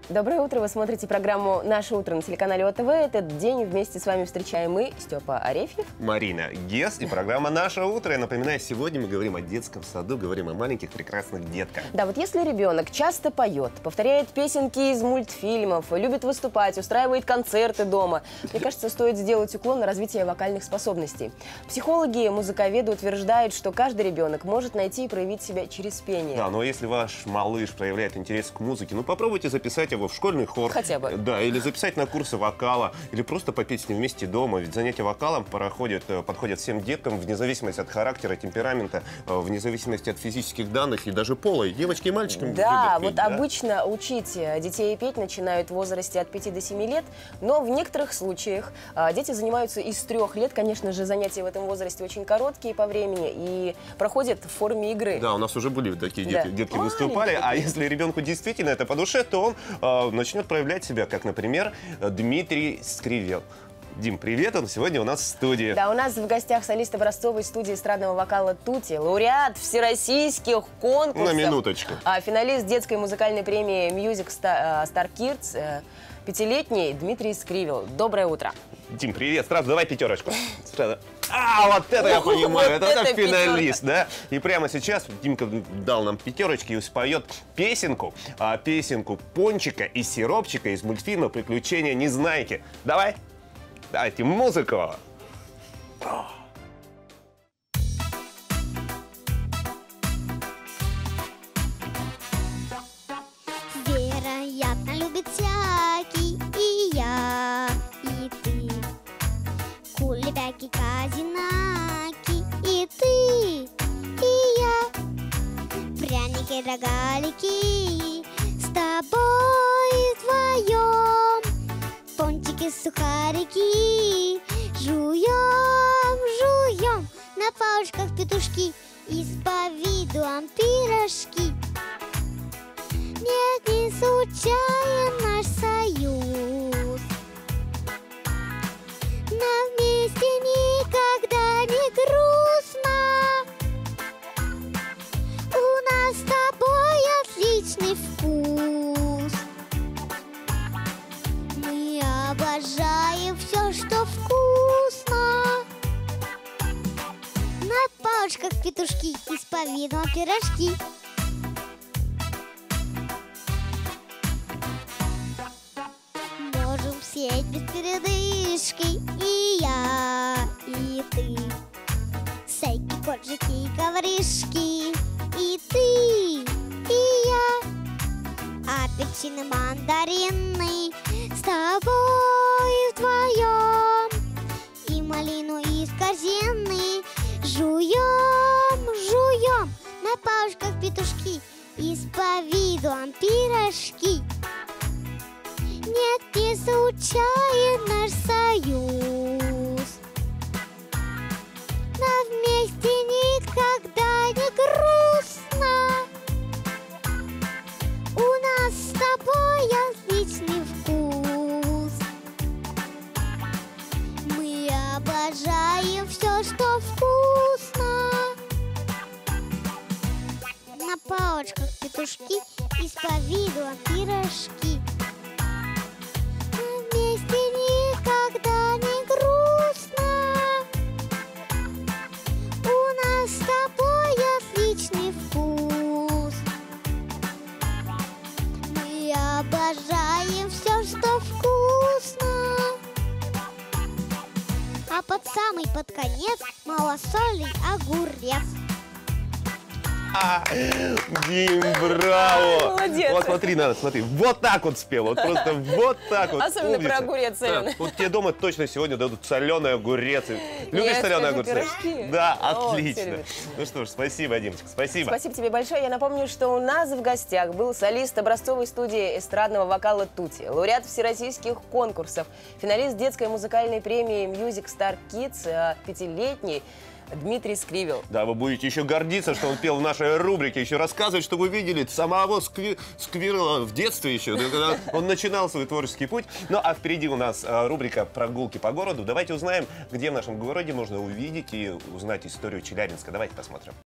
Доброе утро, вы смотрите программу «Наше утро» на телеканале ОТВ. Этот день вместе с вами встречаем мы, Степа Арефьев, Марина Гес и программа «Наше утро». Я напоминаю, сегодня мы говорим о детском саду, говорим о маленьких прекрасных детках. Да, вот если ребенок часто поет, повторяет песенки из мультфильмов, любит выступать, устраивает концерты дома, мне кажется, стоит сделать уклон на развитие вокальных способностей. Психологи, музыковеды утверждают, что каждый ребенок может найти и проявить себя через пение. Да, но если ваш малыш проявляет интерес к музыке, ну попробуйте записать его в школьный хор. Хотя бы. Да, или записать на курсы вокала, или просто попеть с ним вместе дома. Ведь занятия вокалом подходят всем деткам, вне зависимости от характера, темперамента, вне зависимости от физических данных и даже пола. И девочки и мальчики любят Да, петь, вот обычно учить детей петь начинают в возрасте от 5 до 7 лет, но в некоторых случаях дети занимаются и с 3 лет. Конечно же, занятия в этом возрасте очень короткие по времени и проходят в форме игры. Да, у нас уже были такие детки, Да. детки выступали, а если ребенку действительно это по душе, то он начнет проявлять себя, как, например, Дмитрий Скривел. Дим, привет, он сегодня у нас в студии. Да, у нас в гостях солист образцовой студии эстрадного вокала «Тути», лауреат всероссийских конкурсов. На минуточку. Финалист детской музыкальной премии Music Star Kids, 5-летний Дмитрий Скривел. Доброе утро. Дим, привет, сразу давай пятерочку. Сразу. Вот это я понимаю, вот это это финалист, да? И прямо сейчас Димка дал нам пятерочки и споет песенку Пончика и Сиропчика из мультфильма «Приключения Незнайки». Давай, дайте музыку. Вероятно, любит всякий, и я, и ты. Кулебяки, казинаки, и ты, и я. Пряники, рогалики, с тобой вдвоем. Пончики, сухарики, жуем, жуем. На палочках петушки и с повидлом пирожки. Нет, не случайен наш союз. Нам вместе никогда не грустно. У нас с тобой отличный вкус. Мы обожаем все, что вкусно. На палочках петушки и с повидлом пирожки. Можем сидеть без передышки, и я, и ты. Сейки, коржики и ковришки, и ты, и я. Апельсины, мандарины, с тобой вдвоем. И малину из корзины жуем, жуем. На палочках петушки и с повидлом пирожки. Нет, не случайен наш союз. Нам вместе никогда не грустно. У нас с тобой отличный вкус. Мы обожаем все, что вкусно. На палочках петушки и с повидлом пирожки. Вместе никогда не грустно. У нас с тобой отличный вкус. Мы обожаем все, что вкусно. А под конец малосольный огурец. Дим, браво! Молодец. Вот смотри, вот так вот спел, вот просто вот так вот. Особенно Умница. про огурец соленый. Да, вот тебе дома точно сегодня дадут соленый огурец. Любишь Нет, соленый скажи, огурец? пирожки. Да, О, все отлично. любят. Ну что ж, спасибо, Димочка, спасибо. Спасибо тебе большое. Я напомню, что у нас в гостях был солист образцовой студии эстрадного вокала «Тути», лауреат всероссийских конкурсов, финалист детской музыкальной премии Music Star Kids, 5-летний Дмитрий Скривел. Да, вы будете еще гордиться, что он пел в нашей рубрике, еще рассказывать, что вы видели самого Сквирла в детстве еще, когда он начинал свой творческий путь. Ну, а впереди у нас рубрика «Прогулки по городу». Давайте узнаем, где в нашем городе можно увидеть и узнать историю Челябинска. Давайте посмотрим.